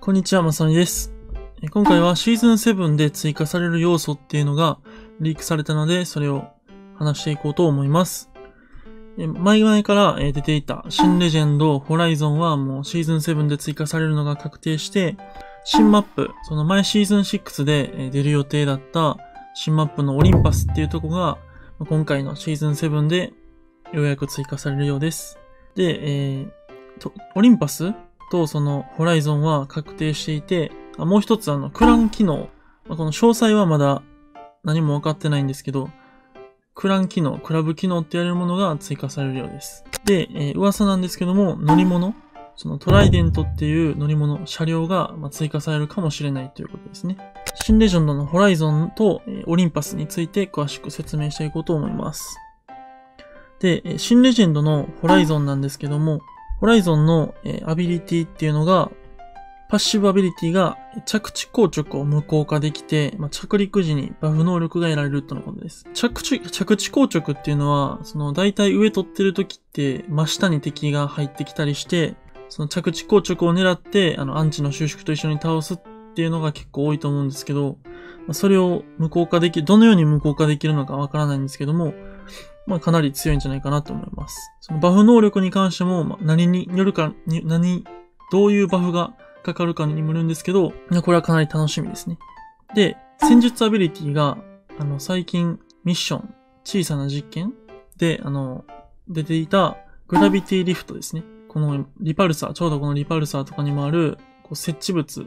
こんにちは、まさみです。今回はシーズン7で追加される要素っていうのがリークされたので、それを話していこうと思います。前々から出ていた新レジェンド、ホライゾンはもうシーズン7で追加されるのが確定して、新マップ、その前シーズン6で出る予定だった新マップのオリンパスっていうとこが、今回のシーズン7でようやく追加されるようです。で、オリンパスとそのホライゾンは確定していて、もう一つクラン機能。この詳細はまだ何も分かってないんですけど、クラン機能、クラブ機能って言われるものが追加されるようです。で、噂なんですけども、乗り物、そのトライデントっていう乗り物、車両が追加されるかもしれないということですね。新レジェンドのホライゾンとオリンパスについて詳しく説明していこうと思います。で、新レジェンドのホライゾンなんですけども、ホライゾンのアビリティっていうのが、パッシブアビリティが着地硬直を無効化できて、着陸時にバフ能力が得られるとのことです。着地硬直っていうのは、だいたい上取ってる時って真下に敵が入ってきたりして、その着地硬直を狙って、アンチの収縮と一緒に倒すっていうのが結構多いと思うんですけど、それを無効化どのように無効化できるのかわからないんですけども、かなり強いんじゃないかなと思います。そのバフ能力に関しても、何によるか、どういうバフがかかるかにもよるんですけど、これはかなり楽しみですね。で、戦術アビリティが、最近ミッション、小さな実験で、出ていたグラビティリフトですね。このリパルサー、ちょうどこのリパルサーとかにもある、接地物、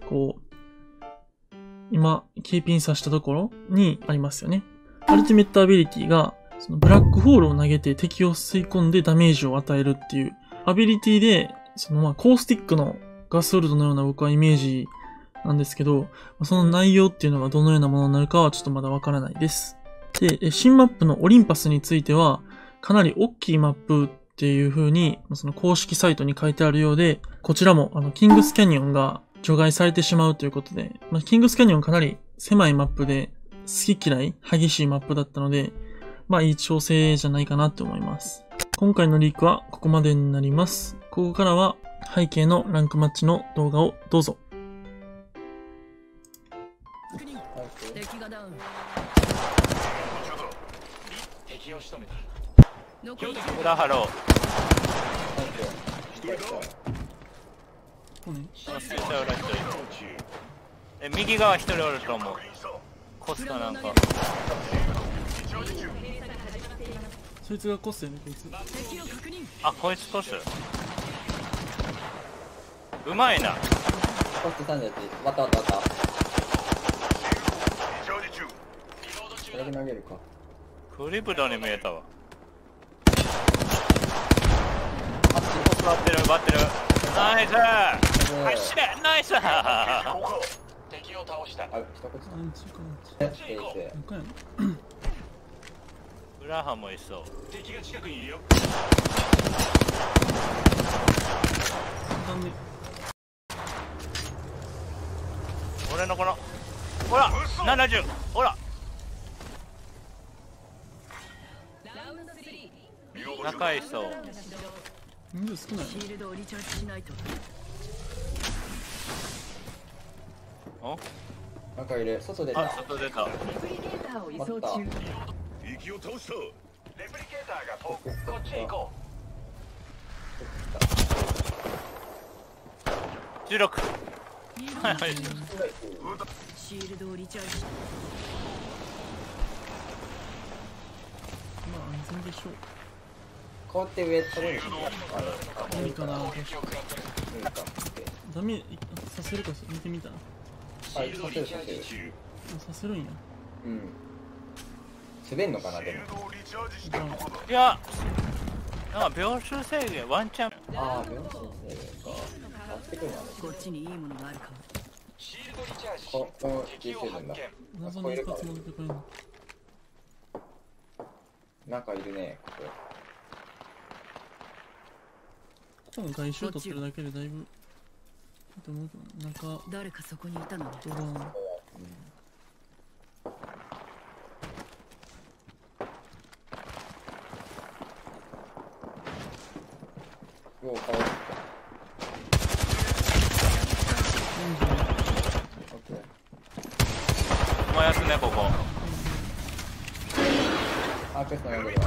今、キーピン刺したところにありますよね。アルティメットアビリティが、そのブラックホールを投げて敵を吸い込んでダメージを与えるっていうアビリティで、コースティックのガスソルトのような僕はイメージなんですけど、その内容っていうのがどのようなものになるかはちょっとまだわからないです。で、新マップのオリンパスについては、かなり大きいマップっていう風に、その公式サイトに書いてあるようで、こちらもキングスキャニオンが除外されてしまうということで、キングスキャニオンかなり狭いマップで、好き嫌い激しいマップだったので、いい調整じゃないかなって思います。今回のリークはここまでになります。ここからは背景のランクマッチの動画をどうぞ。 裏ハロー。右側一人おると思う。コストなんか。 そいつがコスよね、こいつ。 あ、こいつコス。うまいな。 コスト38。わった。これだけ投げるか。 クリプトに見えたわ。バッテル。ナイス。走れ、ナイス。敵を倒した。 あ、一口。 裏派もいそう。敵が近くにいるよ。俺のこの、ほら、70、ほら。仲いいそう。 人数少ない。 お？ なんかいる。外出た。 外出た。 敵を倒した。レプリケーターがこっちへ行こう。16。 シールドをリチャージした。 安全でしょう。 こうやって上取れるの？ 無理かな。ダメさせるか見てみたら。 させるんや。 うん。滑んのかなでも。 いや、なんか秒数制限ワンチャン。 ああ、秒数制限か。 こっちにいいものがあるかも。 このYouTubeだ。 謎の一発も出てくるの。 なんかいるね、ここ。 ここの外周を取ってるだけでだいぶいいと思うけど、なんか誰かそこにいたのね。 うお、かわいい。 ねここ。 アークスの上では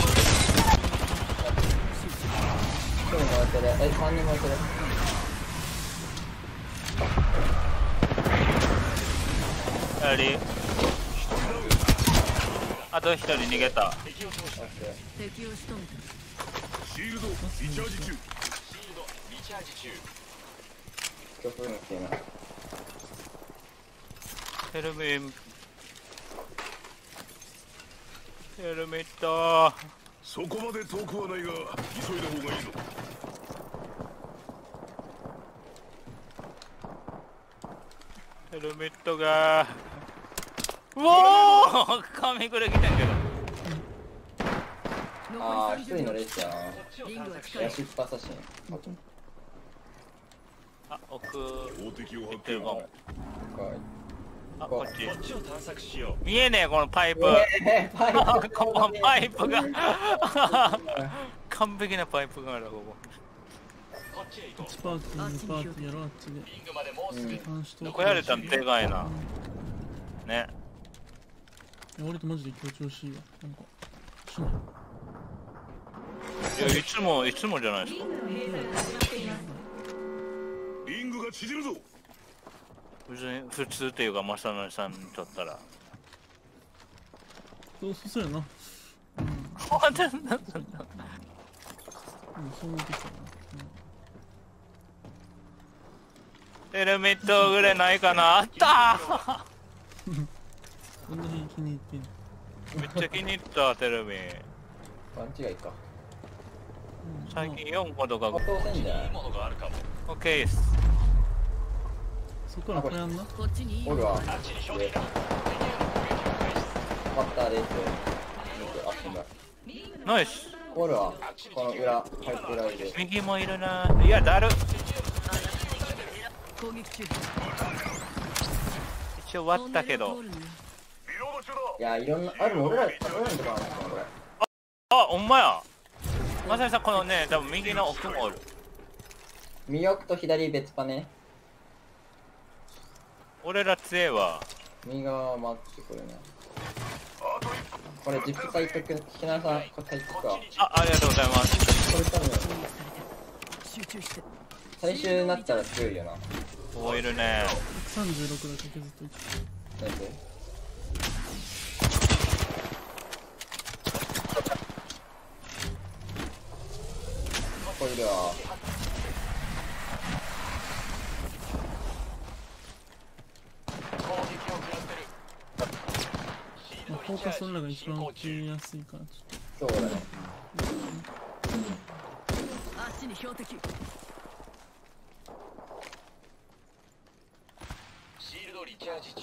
1人燃えてる。3人燃えてる。 やはりあと1人逃げた。 敵を仕留めた。 シールドリチャージ中。 今日そういうの来ていない。 ヘルメット。 そこまで遠くはないが急いだ方がいいぞ。 ヘルメットがうおー髪くれ来てんけど。 ああ、1人のレースやな。 リングは近い。 ヤシップアサシン。 あ、奥標的を発行ってるかも。あ、こっち見えねえこのパイプ。 パイプこのパイプが完璧なパイプがあるここ。 1パーティー2パーティーやろあっちで監視とどこやれたんでかいなね。 俺とマジで強調しいわ。なんかしないいやいつもじゃないですか。 リングが縮むぞ。 普通っていうか正則さんにとったらそうやな。 本当にそう思ってきたな。 ヘルメットぐらいないかな。あったーこんなに気に入ってんの。 めっちゃ気に入ったテレビ。 勘違いか。 最近4個とか当選じゃない。 OK です。 そこからこれやんな。 こっちにいいおるわ。 ものがある。 上バッターレースあっちがナイス。 おるわ。この裏パイプ裏で右もいるな。いやだる。 攻撃中。 一応終わったけど。 リロード中だ。 いやいろんなあるもん俺らのところなんですかこれ。 あ、ほんまや。まさにさんこのね多分右の奥もおる。 右奥と左別パネ。 俺ら強えわ。 右側回ってくるね。これジップサイト引きなさい。これサイトか。 ありがとうございます。 これ多分集中して。 最終になったら強いよな。 こういるね。 136だけ削っといて。 なんでこれいるわ。 まあ、フォーカス俺らが一番受けやすいからちょっそうだね。 足に標的。 シールドリチャージ中。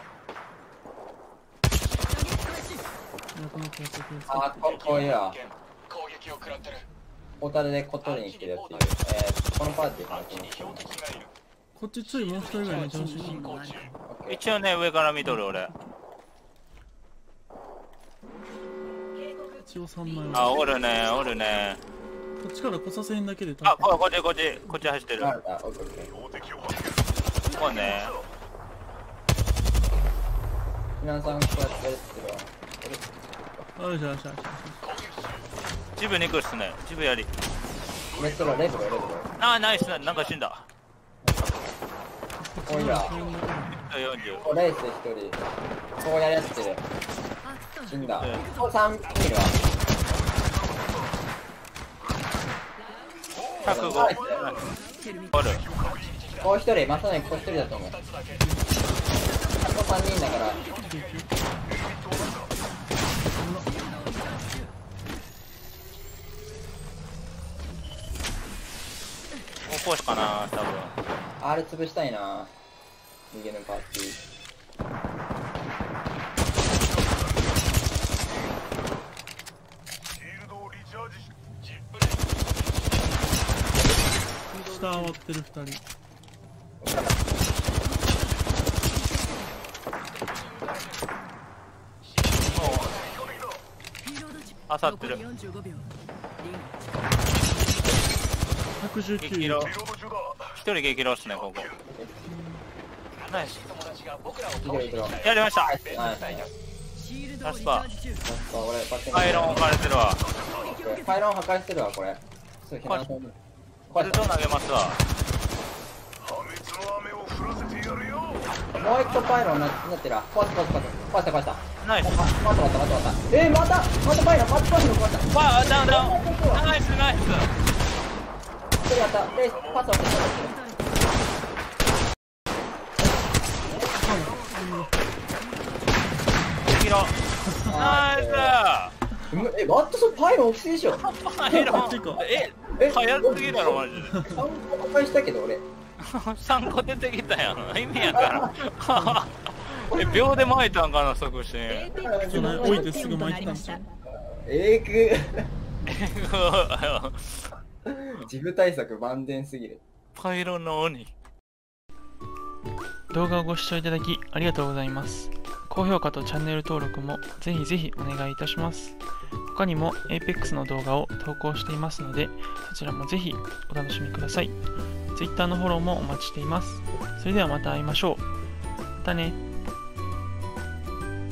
とこの工作をあこういうわ。 攻撃を食らってる。 ポータルでこっ取りに来てるやついる。このパーティーかな。 こっちちょいもう一人ぐらいめっちゃ欲しい。 一応ね上から見とる俺。 一応3枚あ、 はおるねおるね。 こっちから来させんだけであ、こっち走ってる。 あオッケーオッケー。 標的を発見。 こうね。 皆さんこうやってやってるわ。 あよしよしよしよジブに行くっすね。ジブやり。 メットラレブロレブロ。 あ、ナイスな。なんか死んだ。 こういうわ。 40。 こうレース一人。こうやるやつってる。死んだ。こう3人いるわ。 105。おる。 こう一人、まさにこう一人だと思う。ここ3人だから。 こうしかな多分。 R 潰したいな。右のパーティー。 シールドをリチャージし。ジップ下回ってる2人。 あさってる。 残り45秒。リング 119。 激ロ。一人激ロっすねここ。ナイス。 いける。 やりました。 はい。 シールドをリチラスパャージ中。 俺、バッテンパイロン置かれてるわ。 パイロン破壊してるわ、これ。そう、ひなさんに。 これと投げますわ。 破滅の雨を降らせてやるよ。 もう一個パイロンなってるわ。壊した。 ナイス。 待った。また。パイロン、またパイロン壊した。 ダウン。ナイス。 ちょっとやった。で、パスをして敵の。ナイス。 待って、それパイロン落ちてるでしょ。 パイロン。早すぎだろマジで。 3個破壊したけど、俺。 3個出てきたやん。意味やからん。秒で巻いたんかな、即死。 その置いてすぐ巻いてたんですよ。 自負対策万全すぎる。 パイロンの鬼。 動画をご視聴いただきありがとうございます。高評価とチャンネル登録もぜひぜひお願いいたします。他にも Apex の動画を投稿していますので、そちらもぜひお楽しみください。Twitter のフォローもお待ちしています。それではまた会いましょう。またね。